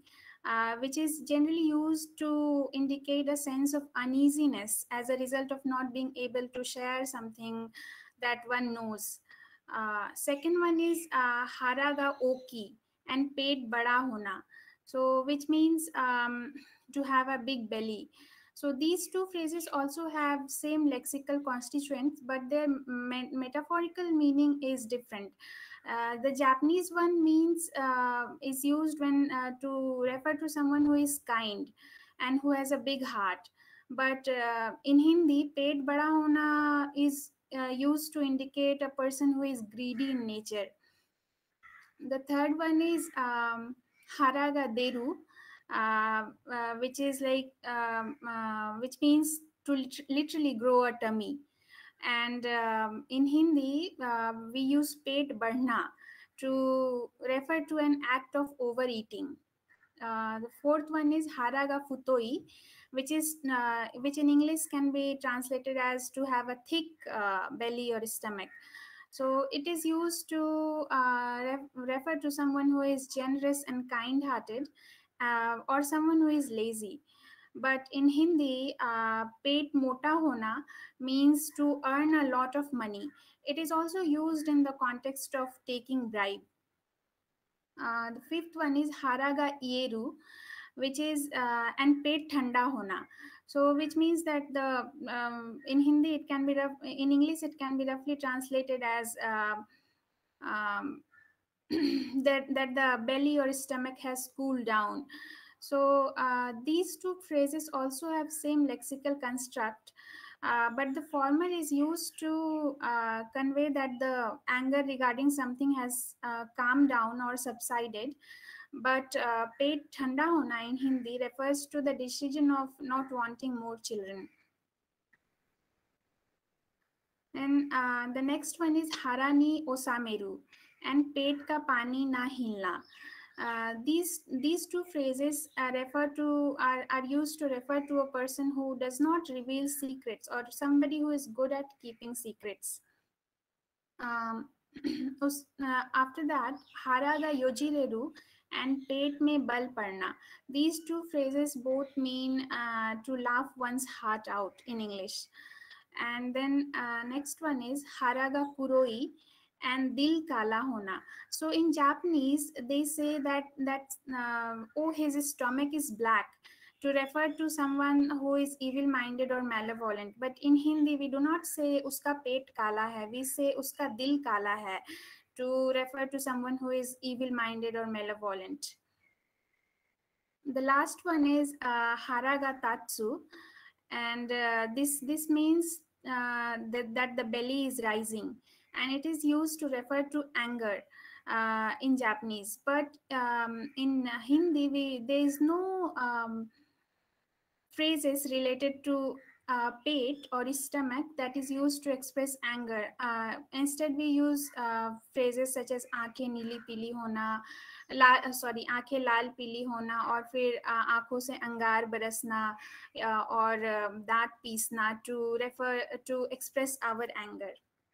Speaker 6: uh, which is generally used to indicate a sense of uneasiness as a result of not being able to share something that one knows. Uh, second one is uh, haraga oki and pet bada hona, so which means um, to have a big belly. So these two phrases also have same lexical constituents, but their me metaphorical meaning is different. Uh, the Japanese one means uh, is used when uh, to refer to someone who is kind and who has a big heart. But uh, in Hindi, pet bada hona is uh, used to indicate a person who is greedy in nature. The third one is um, haraga deru, uh, uh, which is like um, uh, which means to lit literally grow a tummy. And um, in Hindi, uh, we use pet barna to refer to an act of overeating. Uh, the fourth one is haraga futoi, which is uh, which in English can be translated as to have a thick uh, belly or stomach. So it is used to uh, ref refer to someone who is generous and kind-hearted, uh, or someone who is lazy. But in Hindi, uh, pet mota hona means to earn a lot of money. It is also used in the context of taking bribe. Uh, the fifth one is haraga ieru, which is uh, and pet thanda hona. So which means that the um, in Hindi it can be rough, in English it can be roughly translated as uh, um, that that the belly or stomach has cooled down. So uh, these two phrases also have same lexical construct, uh, but the former is used to uh, convey that the anger regarding something has uh, calmed down or subsided. But uh, pet thanda hona in Hindi refers to the decision of not wanting more children. And uh, the next one is harani osameru and pet ka pani na hilna. Uh, these these two phrases are refer to are, are used to refer to a person who does not reveal secrets, or somebody who is good at keeping secrets. Um, uh, after that, haraga yojireru and pet mein bal parna. These two phrases both mean uh, to laugh one's heart out in English. And then uh, next one is haraga puroi and dil kala hona. So in Japanese, they say that that uh, oh, his stomach is black, to refer to someone who is evil-minded or malevolent. But in Hindi, we do not say uska pet kala hai, we say uska dil kala hai, to refer to someone who is evil-minded or malevolent. The last one is uh, haraga tatsu, and uh, this this means uh, that, that the belly is rising, and it is used to refer to anger uh, in Japanese. But um, in Hindi, we, there is no um, phrases related to uh, pet or stomach that is used to express anger. Uh, instead, we use uh, phrases such as aankhein neeli peeli hona, la, uh, sorry, aankhein laal peeli hona, or फिर uh, aankhon se angar barasna, uh, or uh, दांत पीसना, to refer to express our anger.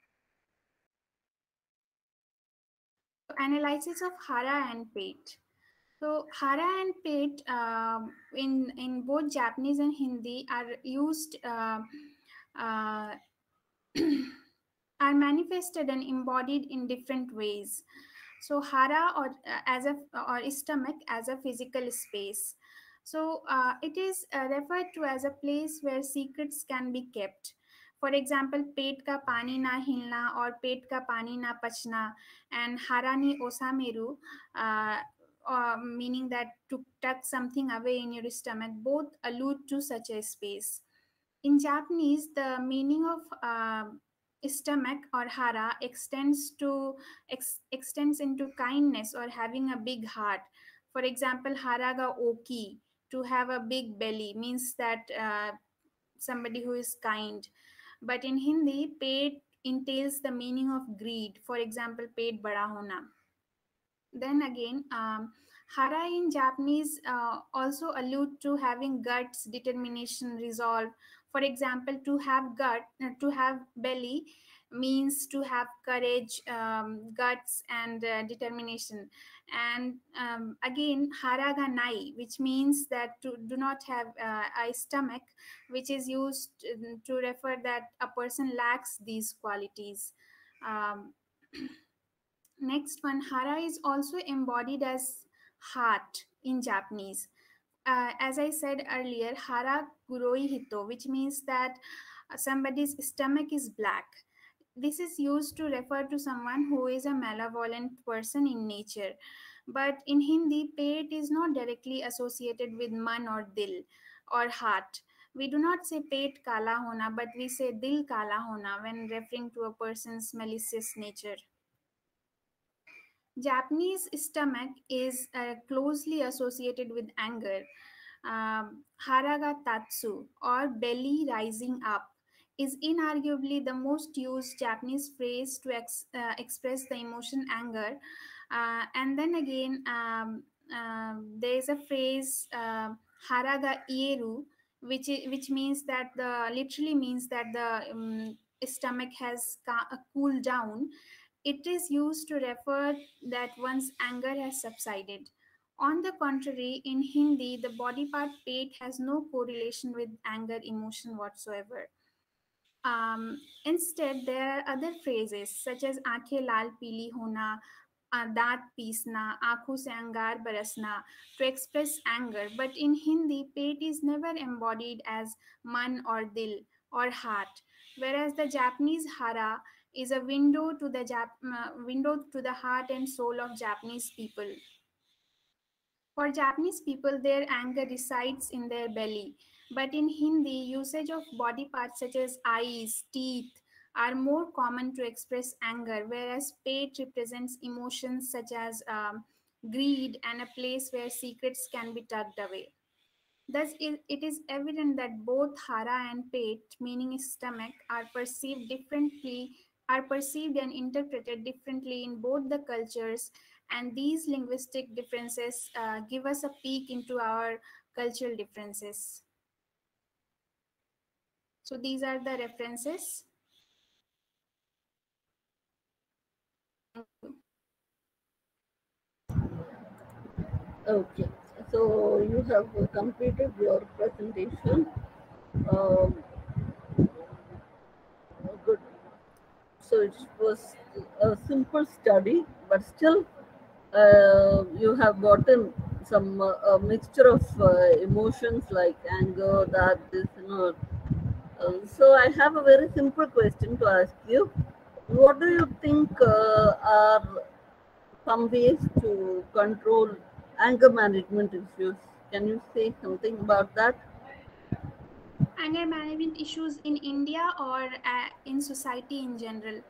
Speaker 6: Analysis of hara and pet. So hara and pet um, in in both Japanese and Hindi are used uh, uh, are manifested and embodied in different ways. So hara or uh, as a or stomach as a physical space. So uh, it is uh, referred to as a place where secrets can be kept. For example, pet ka pani na hilna or pet ka pani na pachna, and harani osameru, uh, uh, meaning that to tuck something away in your stomach, both allude to such a space. In Japanese, the meaning of uh, stomach or hara extends to ex, extends into kindness or having a big heart. For example, haraga oki, to have a big belly, means that uh, somebody who is kind. But in Hindi, pet entails the meaning of greed. For example, pet bada hona. Then again, um, hara in Japanese uh, also allude to having guts, determination, resolve. For example, to have gut, uh, to have belly means to have courage, um, guts, and uh, determination. And um, again, hara ga nai, which means that to do not have uh, a stomach, which is used to refer that a person lacks these qualities. Um, next one, hara is also embodied as heart in Japanese. Uh, as I said earlier, hara guroi hito, which means that somebody's stomach is black. This is used to refer to someone who is a malevolent person in nature. But in Hindi, pet is not directly associated with man or dil or heart. We do not say pet kala hona, but we say dil kala hona when referring to a person's malicious nature. Japanese stomach is uh, closely associated with anger. Um, haraga tatsu, or belly rising up, is inarguably the most used Japanese phrase to ex- uh, express the emotion anger. Uh, and then again, um, um, there is a phrase uh, haraga ieru, which i- which means that the literally means that the um, stomach has ca- uh, cooled down. It is used to refer that one's anger has subsided. On the contrary, in Hindi, the body part pet has no correlation with anger emotion whatsoever. Um, instead, there are other phrases such as aankhein laal pili hona, uh, daant peesna, aankhon se angar barasna to express anger. But in Hindi, pet is never embodied as man or dil or heart, whereas the Japanese hara is a window to the Jap- uh, window to the heart and soul of Japanese people. For Japanese people, their anger resides in their belly. But in Hindi, usage of body parts such as eyes, teeth are more common to express anger, whereas pet represents emotions such as um, greed and a place where secrets can be tucked away. Thus, it it is evident that both hara and pet, meaning stomach, are perceived differently, are perceived and interpreted differently in both the cultures, and these linguistic differences uh, give us a peek into our cultural differences. So these are the references.
Speaker 2: Okay, so you have uh, completed your presentation. Um, good. So it was a simple study, but still uh, you have gotten some uh, a mixture of uh, emotions like anger, that, this, you know. Uh, so I have a very simple question to ask you. What do you think uh, are some ways to control anger management issues? Can you say something about that?
Speaker 6: Anger management issues in India or uh, in society in general?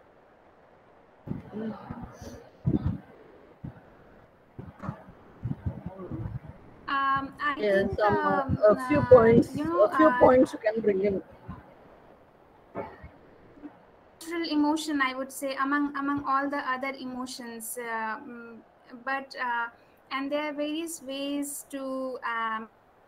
Speaker 6: Um, I
Speaker 2: Yes,
Speaker 6: think
Speaker 2: some uh,
Speaker 6: um,
Speaker 2: a few
Speaker 6: uh,
Speaker 2: points,
Speaker 6: you know
Speaker 2: a few
Speaker 6: uh,
Speaker 2: points you can bring in.
Speaker 6: natural emotion, I would say, among among all the other emotions. Uh, mm, but uh, and there are various ways to um,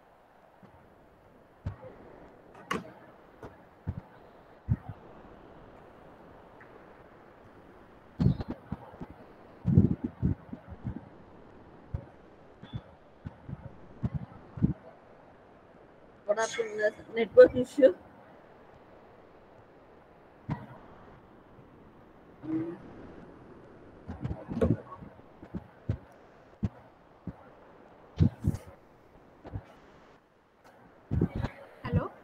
Speaker 2: What happened? There's a network issue.
Speaker 6: hello.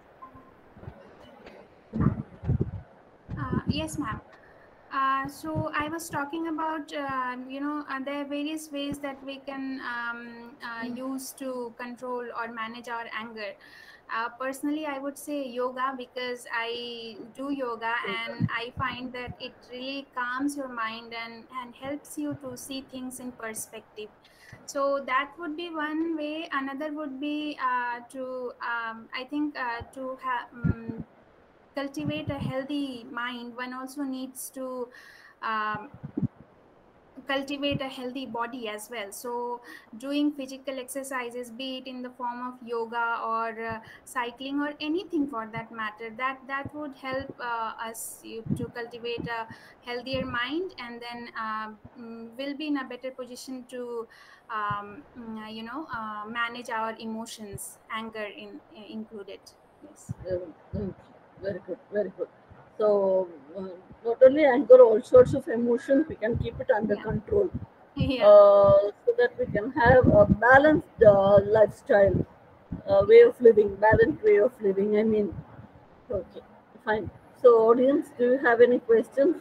Speaker 6: Uh, yes, ma'am. Uh, so I was talking about, uh, you know, uh, there are various ways that we can um, uh, use to control or manage our anger. Uh, personally, I would say yoga, because I do yoga and I find that it really calms your mind and, and helps you to see things in perspective. So that would be one way. Another would be uh, to, um, I think, uh, to have. Um, cultivate a healthy mind, one also needs to um, cultivate a healthy body as well. So doing physical exercises, be it in the form of yoga or uh, cycling or anything for that matter, that that would help uh, us you- to cultivate a healthier mind, and then um, mm, will be in a better position to um, mm, uh, you know uh, manage our emotions, anger in included. Yes.
Speaker 2: Um, mm, very good, very good. So, uh, not only anger, all sorts of emotions, we can keep it under
Speaker 6: Yeah.
Speaker 2: control,
Speaker 6: Yeah.
Speaker 2: uh, so that we can have a balanced uh, lifestyle, uh, way of living, balanced way of living. I mean, okay, fine. So, audience, do you have any questions?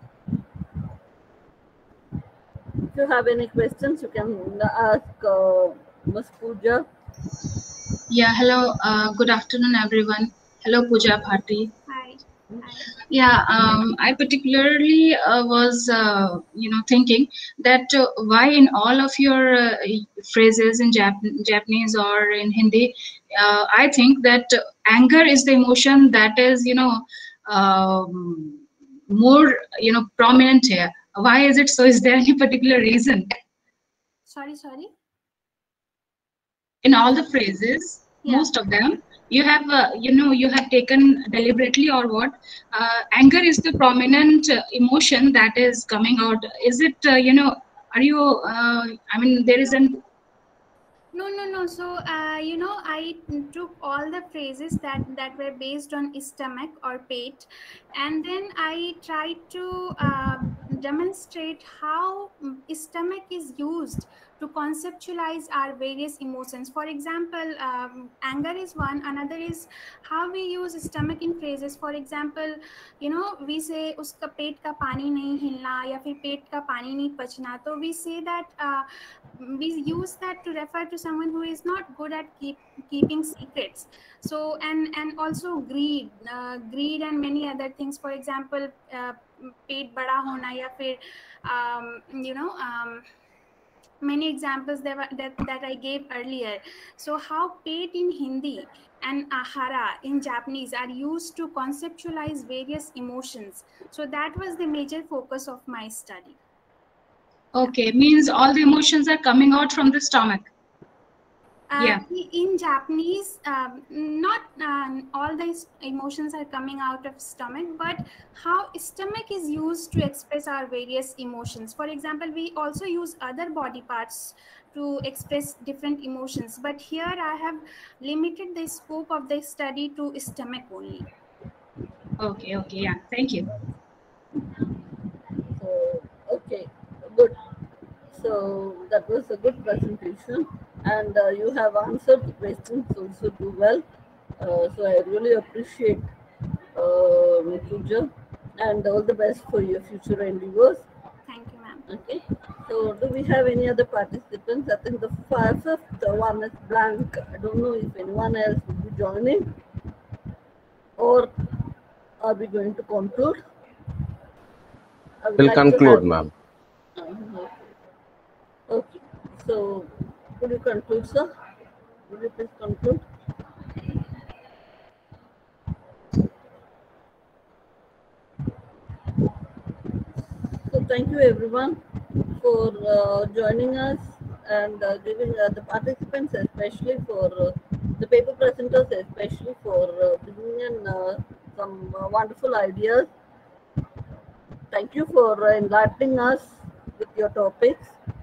Speaker 2: If you have any questions, you can ask uh, Miss Pooja.
Speaker 7: Yeah, hello. Uh, good afternoon, everyone. Hello, Pooja Bharti.
Speaker 6: Hi. Hi.
Speaker 7: Yeah, um, I particularly uh, was, uh, you know, thinking that uh, why in all of your uh, phrases in Jap- Japanese or in Hindi, uh, I think that uh, anger is the emotion that is, you know, um, more, you know, prominent here. Why is it so? Is there any particular reason?
Speaker 6: Sorry, sorry.
Speaker 7: In all the phrases,
Speaker 6: Yeah.
Speaker 7: most of them, you have, uh, you know, you have taken deliberately or what? Uh, anger is the prominent uh, emotion that is coming out. Is it, uh, you know, are you, uh, I mean, there is an
Speaker 6: No, no, no. So, uh, you know, I took all the phrases that that were based on stomach or pate, and then I tried to uh, demonstrate how mm, stomach is used to conceptualize our various emotions. For example, um, anger is one. Another is how we use stomach in phrases. For example, you know, we say उसका पेट का पानी नहीं हिलना या फिर पेट का पानी नहीं पचना. So we say that. Uh, we use that to refer to someone who is not good at keep, keeping secrets. So and and also greed uh, greed and many other things. For example, uh, पेट बड़ा होना या फिर um, you know um, many examples that, were, that that I gave earlier. So how pate in Hindi and ahara in Japanese are used to conceptualize various emotions. So that was the major focus of my study.
Speaker 7: okay, means all the emotions are coming out from the stomach.
Speaker 6: Uh,
Speaker 7: Yeah.
Speaker 6: In Japanese, um, not um, all the emotions are coming out of stomach, but how stomach is used to express our various emotions. For example, we also use other body parts to express different emotions, but here I have limited the scope of the study to stomach only.
Speaker 7: Okay, okay, yeah, thank you.
Speaker 2: So, okay, good. So that was a good presentation, and uh, you have answered the questions also too well. Uh, so I really appreciate uh, Pooja, and all the best for your future endeavors.
Speaker 6: Thank you, ma'am.
Speaker 2: Okay. So do we have any other participants? I think the fi- fifth one is blank. I don't know if anyone else will be joining, or are we going to conclude? I would
Speaker 3: We'll
Speaker 2: like to
Speaker 3: conclude,
Speaker 2: have-
Speaker 3: ma'am.
Speaker 2: Uh-huh. Okay, so could you conclude, sir? Would you please conclude? So thank you everyone for uh, joining us and uh, giving uh, the participants, especially for uh, the paper presenters, especially for uh, bringing in uh, some uh, wonderful ideas. Thank you for uh, enlightening us with your topics.